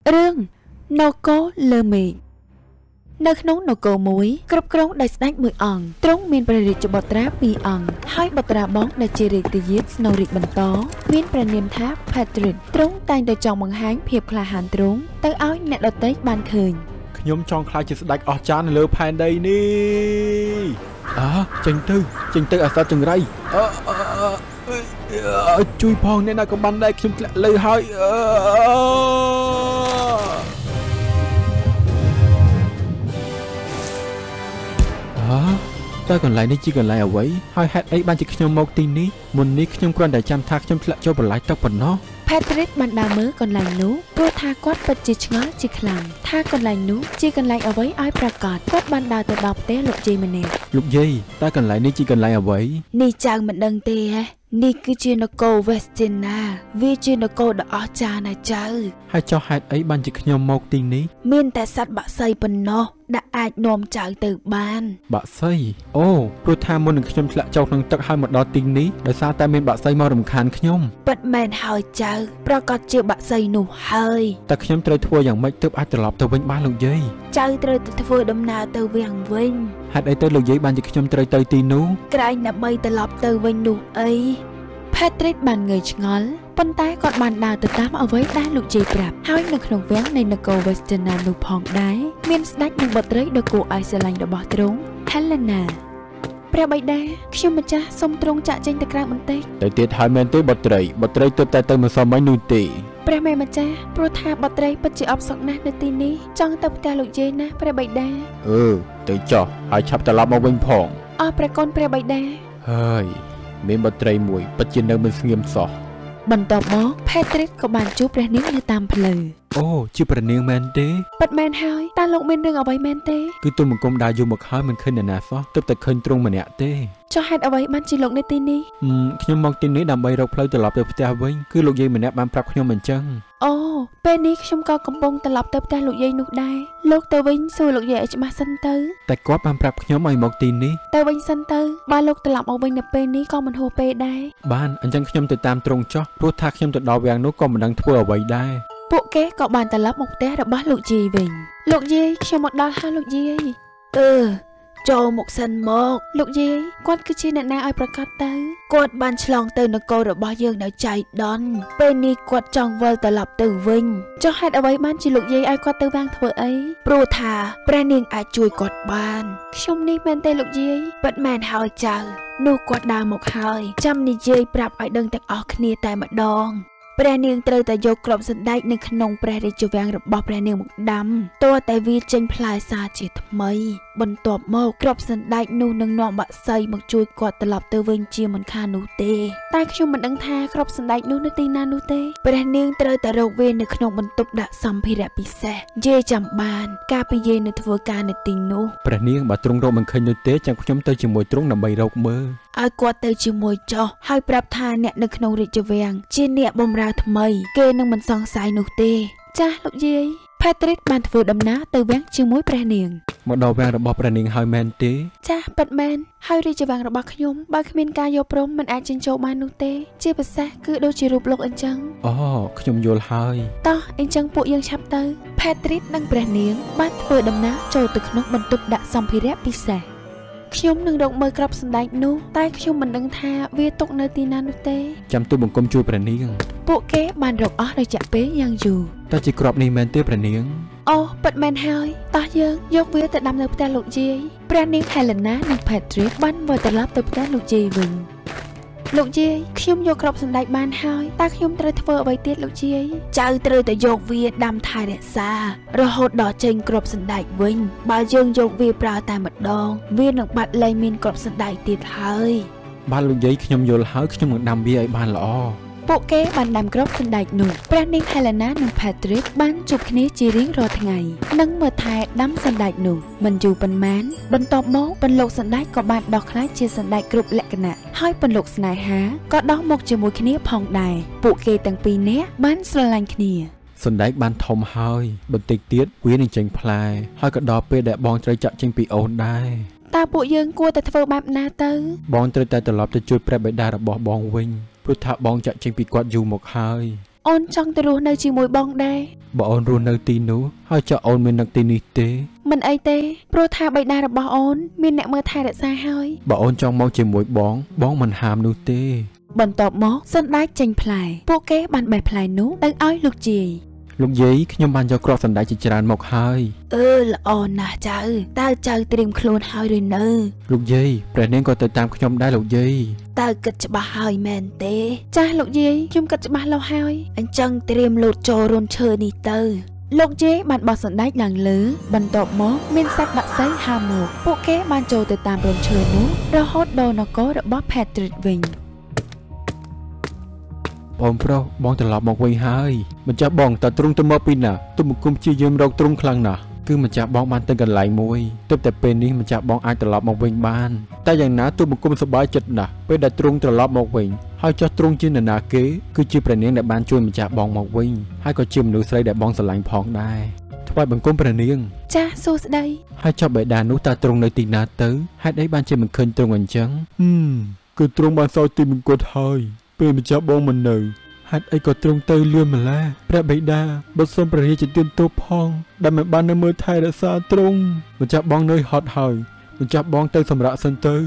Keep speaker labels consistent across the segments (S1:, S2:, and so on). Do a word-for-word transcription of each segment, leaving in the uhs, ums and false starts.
S1: Rương nô cô lơ mị nơi nông nô cô muối cướp cướp đại sạch mười ỏng trống miềnประดิษฐ์บทราปีอ่องให้บทราบ้องได้เจริญติยิสโนริกบรรโตมินประเนียมทับแพทริกตรงแต่งโดยจองมังหางเพียบคลาหันตรงตั้งอ้อยเนตโดเตกบานคืน
S2: ยมจองคลายจิตสดักออกจานเลือแผ่นใดนี่อ๋อจิงตื้อจิงตื้ออาซาจังไรเออเออช่วยพองเนี่ยนะก็บันได้ขึ้นเลยให้เออแต่ก่อนไหลนี่จีก่อนไหลเอาไว้ให้แฮดไอ้บ้านจิขยมมกตีนี้มุนนี้ขยมกวนแต่จำทักขยมละโจบไหลตกปนเนาะ
S1: แพทริกบันดามือก่อนไหลนู้โปรทากวดปัจจิชงะจิขลังท่าก่อนไหลนู้จีก่อนไหลเอาไว้อ้อยประกาศกวดบันดาตัวดอกเต้ลูกจีมันเอง
S2: ลูกยี่แต่ก่อนไหลนี่จีก่อนไหลเอาไว้
S1: นี่จังมันดังเต้ฮะนี่คือจีนโกเวสตินาวิจีนโกดอจานะเจ้า
S2: ให้เจ้าแฮดไอ้บ้านจิขยมมกตีนี้
S1: มีนแต่สัตว์บะไซปนเนาะđã ai nôm chạy từ ban
S2: bạ xây ô tôi tham môn được nhom lại châu năng tắc hai một đó tinh ní để sao ta miền bạ xây mau đầm khán nhom
S1: bật mền hơi chờ pro có chưa bạ xây nụ hơi
S2: ta nhom trời thuaอย่างmấy tớp ai từ lọp từ vinh ba lục giấy
S1: chơi trời thua đâm nào từ vàng vinh
S2: hạt ấy tới lục giấy ban chỉ nhom trời tới tì nú
S1: cái anh nằm bay từ lọp từ vinh nụ ấy Patrick បានងើយឆ្ងល់ប៉ុន្តែគាត់បានដើរទៅតាមអ្វីដែលលោកជ័យប្រាប់ហើយនៅក្នុងវាំងនៃនគរ Western នោះផងដែរមានស្ដេចនិងបុត្រីដ៏គួរឲ្យស្រឡាញ់របស់ទ្រង់ Helena ព្រះបិតាខ្ញុំម្ចាស់សូមទ្រង់ចាក់ចេញទៅក្រៅបន្តិច
S2: ទៅទៀតហើយមែនទេបុត្រីបុត្រីទើបតែទៅមិនសមមិននោះទេ
S1: ព្រះមេម្ចាស់ព្រោះថាបុត្រីពិតជាអបសុខណាស់នៅទីនេះចង់ទៅផ្ទះលោកយាយណាព្រះបិតា
S2: អឺទៅចុះហើយឆាប់ត្រឡប់មកវិញផង
S1: អរព្រះគុណព្រះបិតា
S2: ហើយមានបុត្រីមួយពិតជានៅមិនស្ងៀមសោះ
S1: បន្ទាប់មក Patrick ក៏បានជួបព្រះនាងនៅតាមផ្លូវ
S2: អូជាព្រះនាងមែនទេ
S1: ពិតមែនហើយតើលោកមានរឿងអ្វីមែនទេ
S2: គឺទូលបង្គំដើរយូរមកហើយមិនឃើញអ្នកណាសោះទើបតែឃើញទ្រង់ម្នាក់ទេ
S1: ចុះហេតុអ្វីបានជាលោកនៅទីនេះ
S2: ខ្ញុំមកទីនេះដើម្បីរកផ្លូវត្រឡប់ទៅផ្ទះវិញគឺលោកយាយម្នាក់បានប្រាប់ខ្ញុំអញ្ចឹង
S1: អូពេលនេះខ្ញុំក៏កំពុងត្រឡប់ទៅផ្ទះលោកយាយនោះដែរលោកទៅវិញសួរលោកយាយឲ្យច្បាស់សិនទៅ
S2: តែគាត់បានប្រាប់ខ្ញុំឲ្យមកទីនេះ
S1: ទៅវិញសិនទៅបើលោកត្រឡប់មកវិញនៅពេលនេះក៏មិនហួសពេលដែរ
S2: បានអញ្ចឹងខ្ញុំទៅតាមទ្រង់ចុះព្រោះថាខ្ញុំទៅដល់វាំងនោះក៏មិនដឹងធ្វើអ្វីដែរ
S1: ពួកគេក៏បានត្រឡប់មកផ្ទះរបស់លោកយាយវិញលោកយាយខ្ញុំមកដល់ហើយលោកយាយអឺចូលមកសិនមកលោកយាយគាត់គឺជាអ្នកណាឲ្យប្រកាសទៅគាត់បានឆ្លងទៅនគររបស់យើងនៅចៃដន្យពេលនេះគាត់ចង់វិលត្រឡប់ទៅវិញចុះហេតុអ្វីបានជាលោកយាយឲ្យគាត់ទៅវាងធ្វើអីព្រោះថាព្រះនាងអាចជួយគាត់បានខ្ញុំនេះមែនទេលោកយាយពិតមែនហើយចៅនោះគាត់ដើរមកហើយចាំនិយាយប្រាប់ឲ្យដឹងទាំងអស់គ្នាតែម្ដងព្រះនាងត្រូវតែយកក្របសណ្ដែកនៅក្នុងព្រះរាជវាំងរបស់ព្រះនាងមកដាំតើតែវាចេញផ្លែសាជាថ្មីបន្ទាប់មកក្របសណ្ដែកនោះនឹងនាំបាក់សៃមកជួយគាត់ត្រឡប់ទៅវិញជាមិនខាននោះទេតែខ្ញុំមិនដឹងថាក្របសណ្ដែកនោះនៅទីណានោះទេព្រះនាងត្រូវតែរកវានៅក្នុងបន្ទប់ដាក់សម្ភារៈពិសេសយាយចាំបានកាលពីយាយនៅធ្វើការនៅទីនោះ
S2: ព្រះនាងបើទ្រង់រកមិនឃើញនោះទេចាំខ្ញុំទៅជាមួយទ្រង់ដើម្បីរកមើល
S1: ឲ្យគាត់ទៅជាមួយចុះហើយប្រាប់ថាអ្នកនៅក្នុងរាជវាំងជាអ្នកបម្រើថ្មីគេនឹងមិនសង្ស័យនោះទេចាស់លោកយាយ Patrick បានធ្វើដំណើរទៅវាំងជាមួយព្រះនាង
S2: មកដល់វាំងរបស់ព្រះនាងហើយមែនទេ
S1: ចាស់ពិតមែនហើយរាជវាំងរបស់ខ្ញុំបើគ្មានការយកព្រមមិនអាចចេញចូលបាននោះទេជាពិសេសគឺដូចជារូបលោកអញ្ចឹង
S2: អូខ្ញុំយល់ហើយ
S1: តោះអញ្ចឹងពួកយើងឆាប់ទៅ Patrick និងព្រះនាងបានធ្វើដំណើរចូលទៅក្នុងបន្ទប់ដាក់សម្ភារៈពិសេសខ្ញុំនឹងរកមើលក្របសណ្ដែកនោះតែខ្ញុំមិនដឹងថាវាទុកនៅទីណានោះទេ
S2: ចាំទូលបង្គំជួយព្រះនាង
S1: ពួកគេបានរកអស់រយៈពេលយ៉ាងយូរ
S2: តើជាក្របនេះមែនទេព្រះនាង
S1: អូពិតមែនហើយតោះយើងយកវាទៅដាំនៅផ្ទះលោកយាយព្រះនាង Helena និង Patrick បានវិលត្រឡប់ទៅផ្ទះលោកយាយវិញលោកយាយខ្ញុំយកក្របសណ្ដែកបានហើយតើខ្ញុំត្រូវធ្វើអ្វីទៀតលោកយាយចៅត្រូវតែយកវាដាំថែរក្សារហូតដល់ចេញក្របសណ្ដែកវិញបើយើងយកវាប្រើតែម្ដងវានឹងបាត់លែងមានក្របសណ្ដែកទៀតហើយ
S2: បាទលោកយាយខ្ញុំយល់ហើយខ្ញុំនឹងដាំវាឲ្យបានល្អ
S1: ពួកគេបានដាំក្របសណ្ដែកនោះព្រះនាង Helena និង Patrick បានជួបគ្នាជារៀងរាល់ថ្ងៃនិងមើលថែដាំសណ្ដែកនោះមិនយូរប៉ុន្មានបន្ទាប់មកពន្លកសណ្ដែកក៏បានដោះក្លាយជាសណ្ដែកគ្រប់លក្ខណៈហើយពន្លកស្នេហាក៏ដោះមកជាមួយគ្នាផងដែរពួកគេទាំងពីរនាក់បានស្រឡាញ់គ្នា
S2: សណ្ដែកបានធំហើយបន្តិចទៀតវានឹងចេញផ្លែហើយក៏ដល់ពេលដែលបងត្រូវចាក់ចេញពីអូនដែរ
S1: តើពួកយើងគួរតែធ្វើបែបណាទៅ
S2: បងត្រូវតែត្រឡប់ទៅជួយព្រះបិតារបស់បងវិញព្រោះថាបងចាក់ចេញពីគាត់យូរមកហើយ
S1: អូនចង់ទៅរស់នៅជាមួយបងដែរ
S2: បើអូនរស់នៅទីនោះហើយចុះអូនមាននឹកទីនេះទេ
S1: មិនអីទេព្រោះថាបិតារបស់អូនមានអ្នកមើលថែរក្សាហើយ
S2: បើអូនចង់មកជាមួយបងបងមិនហាមនោះទេ
S1: បន្ទាប់មកសណ្ដែកចេញផ្លែពួកគេបានបេះផ្លែនោះទៅឲ្យលោកយាយ
S2: លោកយាយខ្ញុំបានយកគ្រាប់សណ្ដែកជាច្រើនមកហើយ
S1: អឺល្អណាស់ចៅតើចៅត្រៀមខ្លួនហើយឬនៅ
S2: លោកយាយព្រះនាងក៏ទៅតាមខ្ញុំដែរលោកយាយ
S1: តើគិតច្បាស់ហើយមែនទេចាស់លោកយាយខ្ញុំគិតច្បាស់លាស់ហើយអញ្ចឹងត្រៀមលោតចូលរុនឈើនេះទៅលោកយាយបានបោះសណ្ដែកឡើងលើបន្ទាប់មកមានសត្វបក្សីហើរមកពួកគេបានចូលទៅតាមរុនឈើនោះរហូតដល់នគររបស់ Patrick វិញ
S2: បងប្រុសបងត្រឡប់មកវិញហើយម្ចាស់បងតើទ្រង់ទៅមកពីណាទុំបង្គំជាយាមរកទ្រង់ខ្លាំងណាស់គឺម្ចាស់បងបានទៅកន្លែងមួយទើបតែពេលនេះម្ចាស់បងអាចត្រឡប់មកវិញបានតែយ៉ាងណាទុំបង្គំសប្បាយចិត្តណាស់ពេលដែលទ្រង់ត្រឡប់មកវិញហើយចុះទ្រង់ជានរណាគេគឺជាព្រះនាងដែលបានជួយម្ចាស់បងមកវិញហើយក៏ជាមនុស្សស្រីដែលបងស្រឡាញ់ផងដែរថ្វាយបង្គំព្រះនាង
S1: ចាសសួស្ដី
S2: ហើយចុះបេដានោះតើទ្រង់នៅទីណាទៅហេតុអីបានជាមិនឃើញទ្រង់អញ្ចឹងហឹមគឺទ្រង់បានសោយទីមង្គតហើយពេលម្ចាស់បងមិននៅហេតុអីក៏ទ្រង់ទៅលឿនម្ល៉េះព្រះបិតាបិទសុំព្រះរាជទានទោសផងដែលមិនបាននៅមើលថែរក្សាទ្រង់ម្ចាស់បងនៅហត់ហើយម្ចាស់បងទៅសម្រាកសិនទៅ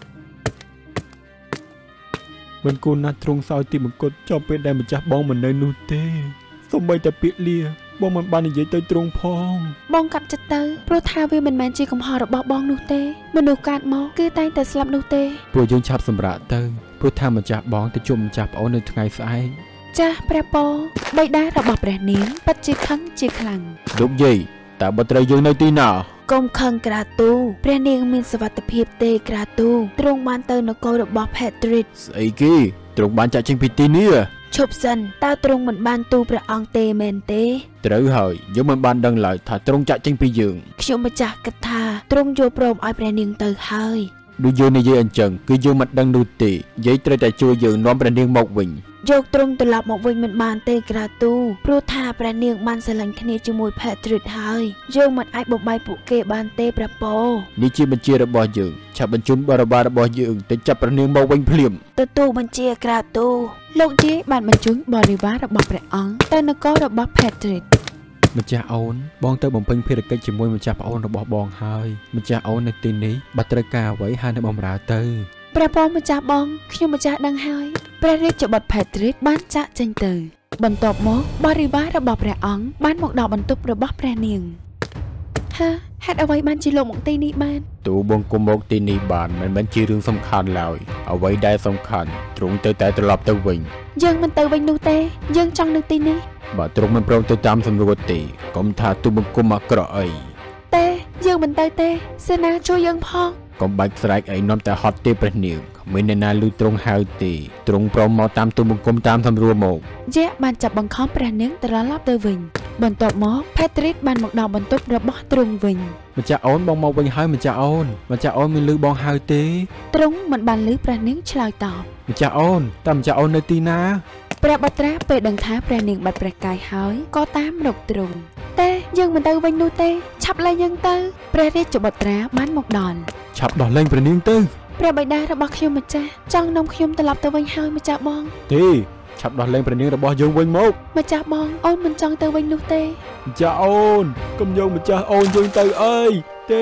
S2: មិនគួរណាស់ទ្រង់សោយទីមង្គតចំពេលដែលម្ចាស់បងមិននៅនោះទេសូម្បីតែពាក្យលាបងមិនបាននិយាយទៅទ្រង់ផង
S1: បងកាត់ចិត្តទៅព្រោះថាវាមិនមែនជាកំហុសរបស់បងនោះទេមនុស្សកើតមកគឺតែងតែស្លាប់នោះទេ
S2: ពួកយើងឆាប់សម្រាកទៅព្រោះថាម្ចាស់បងទៅជួបម្ចាស់ប្អូននៅថ្ងៃស្អែក
S1: ចាស់ព្រះពរបិតារបស់ព្រះនាងពិតជាខឹងជាខ្លាំង
S2: លោកយាយតើបុត្រីយើងនៅទីណា
S1: កុំខឹងក្រាទូព្រះនាងមានសុវត្ថិភាពទេក្រាទូទ្រង់បានទៅនគររបស់ Patrick
S2: ស្អីគេទ្រង់បានចាក់ចេញពីទីនេះ
S1: ឈប់សិនតើទ្រង់មិនបានទូព្រះអង្គទេមែនទេ
S2: ត្រូវហើយយើងមិនបានដឹងឡើយថាទ្រង់ចាក់ចេញពីយើង
S1: ខ្ញុំម្ចាស់គិតថាទ្រង់យល់ព្រមឲ្យព្រះនាងទៅហើយ
S2: ដូចយើងនិយាយអញ្ចឹងគឺយើងមិនដឹងនោះទេយាយត្រូវតែជួយយើងនាំព្រះនាងមកវិញ
S1: យកទ្រង់ត្រឡប់មកវិញមិនបានទេក្រាទូព្រោះថាព្រះនាងបានស្រឡាញ់គ្នាជាមួយ Patrick ហើយយើងមិនអាចបំបាយពួកគេបានទេព្រះពរ
S2: នេះជាបញ្ជារបស់យើងឆាប់បញ្ជូនបរិវាររបស់យើងទៅចាប់ព្រះនាងមកវិញភ្លាម
S1: ទទួលបញ្ជាក្រាទូលោកយាយបានបញ្ជូនបរិវាររបស់ព្រះអង្គទៅនគររបស់ Patrick
S2: ម្ចាស់អូនបងទៅបំពេញភារកិច្ចជាមួយម្ចាស់ប្អូនរបស់បងហើយម្ចាស់អូននៅទីនេះបាត់ត្រូវការអ្វីហើយនៅបម្រើទៅ
S1: ព្រះពរម្ចាស់បងខ្ញុំម្ចាស់ដឹងហើយព្រះរាជបុត្រ Patrick បានចាក់ចេញទៅបន្ទាប់មកបរិវាររបស់ព្រះអង្គបានមកដល់បន្ទប់របស់ព្រះនាងហាហេតុអ្វីបានជាលោកមកទីនេះបាន
S2: ទូបងគុំមកទីនេះបានមិនមែនជារឿងសំខាន់ឡើយអ្វីដែលសំខាន់ទ្រង់ទៅតែត្រឡប់ទៅវិញ
S1: យើងមិនទៅវិញនោះទេយើងចង់នៅទីនេះ
S2: បើទ្រង់មិនព្រមទៅតាមសម្រួលទេកុំថាទូបង្គំអាក្រក់អី
S1: ទេយើងមិនទៅទេសេនាជួយយើងផង
S2: កុំបាច់ស្រែកអីនាំតែហត់ទេព្រះនាងគ្មានអ្នកណាលឺទ្រង់ហៅទេទ្រង់ព្រមមកតាមទូបង្គំតាមសម្រួលមក
S1: យៈបានចាប់បង្ខំព្រះនាងត្រឡប់ទៅវិញបន្ទាប់មក Patrick បានមកដល់បន្ទប់របស់ទ្រង់វិញ
S2: ម្ចាស់អូនបងមកវិញហើយម្ចាស់អូនម្ចាស់អូនមានលឺបងហៅទេ
S1: ទ្រង់មិនបានលឺព្រះនាងឆ្លើយតប
S2: ម្ចាស់អូនតើម្ចាស់អូននៅទីណា
S1: ព្រះបត្រាពេលដឹងថាព្រះនាងបាត់ព្រះកាយហើយក៏តាមរកទ្រង់តែយើងមិនទៅវិញនោះទេឆាប់លែងយើងទៅព្រះរាជបុត្រាបានមកដល់
S2: ឆាប់ដោះលែងព្រះនាងទៅ
S1: ព្រះបិតារបស់ខ្ញុំម្ចាស់ចង់នាំខ្ញុំត្រឡប់ទៅវិញហើយម្ចាស់បង
S2: ទេឆាប់ដោះលែងព្រះនាងរបស់យើងវិញមកម្
S1: ចាស់បងអូនមិនចង់ទៅវិញនោះទេ
S2: ម្ចាស់អូនកុំយកម្ចាស់អូនយើងទៅអីទេ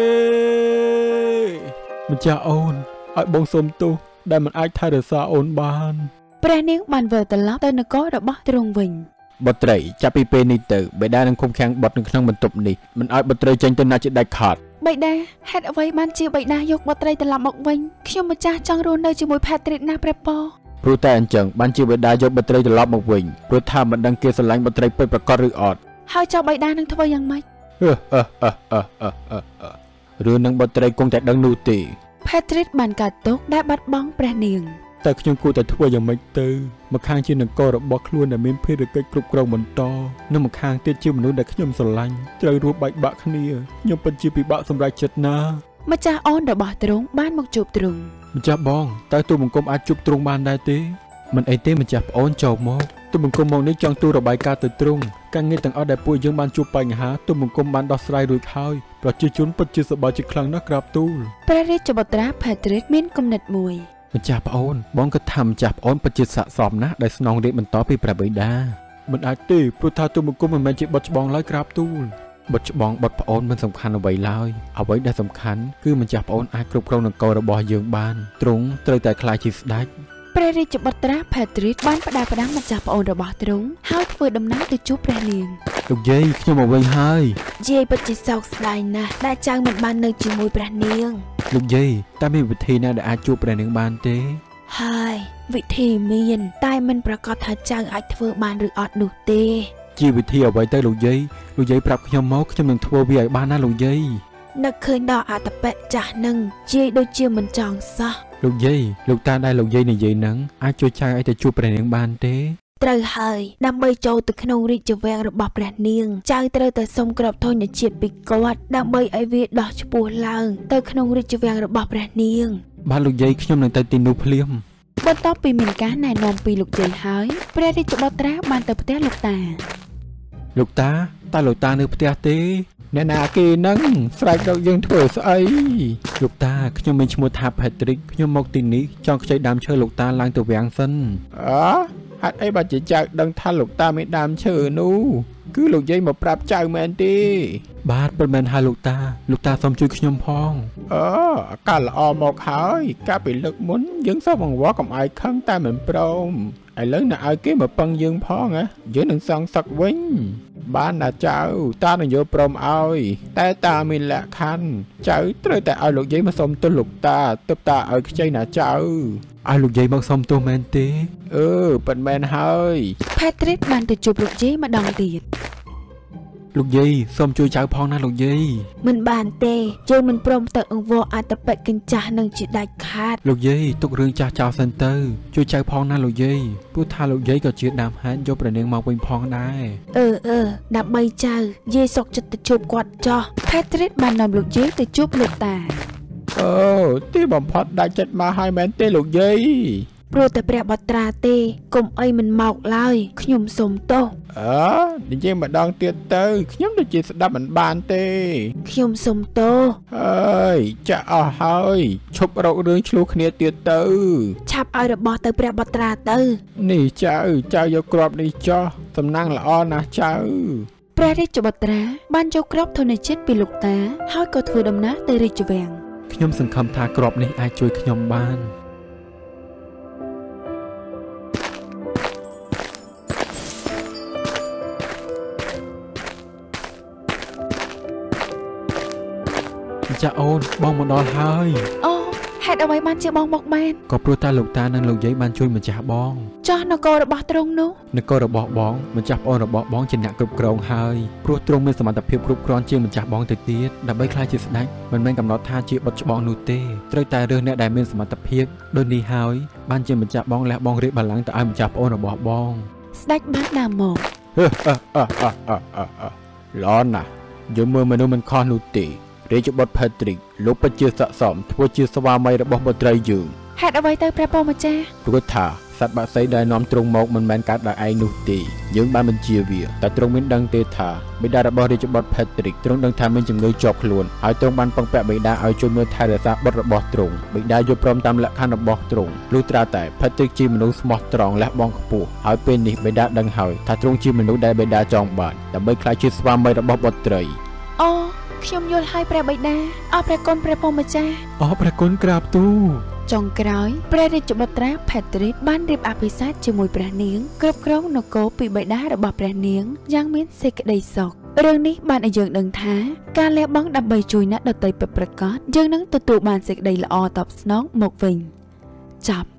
S2: ម្ចាស់អូនឲ្យបងសុំទោសដែលមិនអាចថែរក្សាអូនបាន
S1: ព្រះនាងបានវិលត្រឡប់ទៅនគររបស់ទ្រង់វិញ
S2: បុត្រីចាប់ពីពេលនេះទៅបិតានឹងឃុំឃាំងបុត្រនៅក្នុងបន្ទប់នេះមិនឲ្យបុត្រីចេញទៅណាជាដាច់ខាត
S1: បិតាហេតុអ្វីបានជាបិតាយកបុត្រីត្រឡប់មកវិញខ្ញុំម្ចាស់ចង់រស់នៅជាមួយ Patrick ណាព្រះពរ
S2: ព្រោះតែអញ្ចឹងបានជាបិតាយកបុត្រីត្រឡប់មកវិញព្រោះថាមិនដឹងគេស្រឡាញ់បុត្រីពិតប្រាកដឬអត់
S1: ហើយចៅបិតានឹងធ្វើយ៉ាងម៉េច
S2: រឿងនឹងបុត្រីគង់តែដឹងនោះទេ
S1: Patrick បានកើតទុកដែលបាត់បង់ព្រះនាង
S2: តែខ្ញុំគួរតែធ្វើយ៉ាងម៉េចទៅម្ខាងជានគររបស់ខ្លួនដែលមានភារកិច្ចគ្រប់គ្រងបន្តនិងម្ខាងទៀតជាមនុស្សដែលខ្ញុំស្រឡាញ់ត្រូវរស់បែកបាក់គ្នាខ្ញុំពិតជាពិបាកសម្រេចចិត្តណា
S1: ម្ចាស់អូនរបស់ទ្រង់បានមកជួបទ្រង់
S2: ម្ចាស់បងតើទូបង្គំអាចជួបទ្រង់បានដែរទេមិនអីទេម្ចាស់ប្អូនចូលមកទូបង្គំមកនេះចង់ទូរបាយការណ៍ទៅទ្រង់ការងារទាំងអស់ដែលពួកយើងបានជួបបញ្ហាទូបង្គំបានដោះស្រាយរួចហើយប្រជាជនពិតជាសប្បាយចិត្តខ្លាំងណាស់ក្រាបទូល
S1: ព្រះរាជបុត្រា Patrick មានគំនិតមួយ
S2: ម្ចាស់ប្អូនបងក៏ថាម្ចាស់ប្អូនពិតជាស័ក្តិសមណាស់ដែលស្នងរាជបន្តពីព្រះបិតាមិនអាចទេព្រោះថាទូមង្គមមិនមែនជាបត់ច្បងឡើយក្រាបទូលបត់ច្បងបត់ប្អូនមិនសំខាន់អ្វីឡើយអ្វីដែលសំខាន់គឺម្ចាស់ប្អូនអាចគ្រប់គ្រងនគររបស់យើងបានទ្រង់ត្រូវតែខ្លាចជាស្ដេច
S1: ព្រះរាជបុត្រាផេត្រីកបានផ្ដាល់ផ្ដាំម្ចាស់ប្អូនរបស់ទ្រង់ហើយធ្វើដំណើរទៅជួបព្រះនាង
S2: លោកយាយខ្ញុំមកវិញហើយ
S1: យាយពិតជាសោកស្ដាយណាស់ដែលចៅមិនបាននៅជាមួយព្រះនាង
S2: លោកយាយតើមានវិធីណាដែលអាចជួបព្រះនាងបានទេ
S1: ហើយវិធីមានតែមិនប្រកាសថាចៅអាចធ្វើបានឬអត់នោះទេ
S2: ជាវិធីអ្វីទៅលោកយាយលោកយាយប្រាប់ខ្ញុំមកខ្ញុំនឹងធ្វើវាឲ្យបានណាលោកយាយ
S1: នឹកឃើញដល់អត្តបិចាស់នឹងយាយដូចជាមិនចង់សោះ
S2: លោកយាយលោកតាដែលលោកយាយនិយាយនឹងអាចជួយចៅឲ្យទៅជួបព្រះនាងបានទេ
S1: ត្រូវហើយដើម្បីចូលទៅក្នុងរាជវាំងរបស់ព្រះនាងចៅត្រូវតែសុំក្របធញ្ញជាតិពីគាត់ដើម្បីឲ្យវាដោះឈ្មោះឡើងទៅក្នុងរាជវាំងរបស់ព្រះនាង
S2: បាទលោកយាយខ្ញុំនឹងទៅទីនោះភ្លាម
S1: បន្ទាប់ពីមានការណែនាំពីលោកយាយហើយព្រះរាជបុត្រាបានទៅផ្ទះលោកតា
S2: លោកតាតើលោកតានៅផ្ទះទេអ្នកណាគេនឹងស្រែកដល់យើងធ្វើស្អីលោកតាខ្ញុំមានឈ្មោះថាផេទ្រិកខ្ញុំមកទីនេះចង់ខ្ចីដើមឈើលោកតាឡើងទៅវាំងសិនអើហេតុអីបើជាចៅដឹងថាលោកតាមានដើមឈើនោះគឺលោកយាយមកប្រាប់ចៅមែនទេបាទប៉ុន្មានហើយលោកតាលោកតាសូមជួយខ្ញុំផងអឺកាលល្អមកហើយកាលពីលើកមុនយើងសោះបង្វល់កំអាយខឹងតែមិនព្រមឥឡូវណាឲ្យគេមកពឹងយើងផងហ៎យើងនឹងសងសឹកវិញបានណាចៅតានឹងយកព្រមឲ្យតែតាមានលក្ខខណ្ឌចៅត្រូវតែឲ្យលោកយាយមកសុំទោសលោកតាទើបតាឲ្យខ្ចីណាចៅឲ្យលោកយាយមកសុំទោសមែនទេអឺប៉ិនមែនហើយ
S1: ផេទ្រិកបានទៅជួបលោកយាយម្ដងទៀត
S2: លោកយាយសូមជួយចៅផងណាលោកយាយ
S1: មិនបានទេយើងមិនព្រមទៅអង្វរអត្តបិកញ្ចាស់នឹងជាដាច់ខាត
S2: លោកយាយទុករឿងចាស់ចោលសិនទៅជួយចៅផងណាលោកយាយព្រោះថាលោកយាយក៏ជាដើមហានយកព្រះនាងមកវិញផងដែរ
S1: អឺអឺដើម្បីចៅយាយសុកចិត្តទៅជួបគាត់ចោះផេទ្រិកបាននាំលោកយាយទៅជួបលោកតា
S2: អូទីបំផុតដាច់ចិត្តមកហើយមែនទេលោកយាយ
S1: ព្រោះតែព្រះបុត្រាទេកុំអីមិនមកឡើយខ្ញុំសុំទោស
S2: អើនិយាយម្ដងទៀតទៅខ្ញុំដូចជាស្ដាប់មិនបានទេ
S1: ខ្ញុំសុំទោស
S2: អើយចាក់អស់ហើយឈប់រករឿងឆ្លោះគ្នាទៀតទៅ
S1: ឆាប់ឲ្យរបស់ទៅព្រះបុត្រាទៅ
S2: នេះចៅចៅយកគ្រាប់នេះចោះសំណាងល្អណាស់ចៅ
S1: ព្រះរាជបុត្រាបានយកគ្រាប់ធនជាតិពីលោកតាហើយក៏ធ្វើដំណើរទៅរាជវាំង
S2: ខ្ញុំសង្ឃឹមថាគ្រាប់នេះអាចជួយខ្ញុំបានចាអូនបងមកដល់ហើយ
S1: អូហេតុអ្វីបានជាបងមកបាន
S2: ក៏ព្រោះតែលោកតានិងលោកយាយបានជួយម្ចាស់បង
S1: ចាស់នគររបស់ទ្រង់នោះ
S2: នគររបស់បងម្ចាស់ប្អូនរបស់បងជាអ្នកគ្រប់គ្រងហើយព្រោះទ្រង់មានសមត្ថភាពគ្រប់គ្រាន់ជាងម្ចាស់បងទៅទៀតដើម្បីក្លាយជាស្ដេចមិនមែនកំណត់ថាជាបុត្រច្បងនោះទេត្រូវតែរើសអ្នកដែលមានសមត្ថភាពដូចនេះហើយបានជាម្ចាស់បងលះបងរៀបបល្ល័ង្កទៅឲ្យម្ចាស់ប្អូនរបស់បង
S1: ស្ដេចបានដើរមក
S2: ល្អណាស់យើងមើលមនុស្សមិនខុសនោះទេរាជបុត្រផេទ្រិកលោកពិតជាស័ក្តិសមធ្វើជាស្វាមីរបស់បុត្រីយើង
S1: ហេតុអ្វីទៅព្រះពរម្ចាស់
S2: ព្រោះថាសត្វបក្សីដែលនាំទ្រង់មកមិនមែនកើតដោយឯងនោះទេយើងបានបញ្ជាវាតែទ្រង់មានដឹងទេថាបិតារបស់រាជបុត្រផេទ្រិកទ្រង់ដឹងថាមានជំងឺជាប់ខ្លួនហើយទ្រង់បានពឹងពាក់បិតាឲ្យជួយមើលថែរក្សាបុត្ររបស់ទ្រង់បិតាយល់ព្រមតាមលក្ខខណ្ឌរបស់ទ្រង់លុះត្រាតែផេទ្រិកជាមនុស្សស្មោះត្រង់លះបង់ខ្ពស់ហើយពេលនេះបិតាដឹងហើយថាទ្រង់ជាមនុស្សដែលបិតាចង់បានដើម្បីក្លាយជាស្វាមីរបស់បុត្រី
S1: អូខ្ញុំយល់ហើយព្រះបិតាអរព្រះគុណព្រះពរម្ចាស់
S2: អរព្រះគុណក្រាបទូល
S1: ចុងក្រោយព្រះរាជបុត្រាផេទ្រិកបានរៀបអភិសេកជាមួយព្រះនាងគ្រប់គ្រងនគរពីបិតារបស់ព្រះនាងយ៉ាងមានសេចក្តីសុខរឿងនេះបានឲ្យយើងដឹងថាការលះបង់ដើម្បីជួយអ្នកដទៃពិតប្រាកដយើងនឹងទទួលបានសេចក្តីល្អតបស្នងមកវិញចប់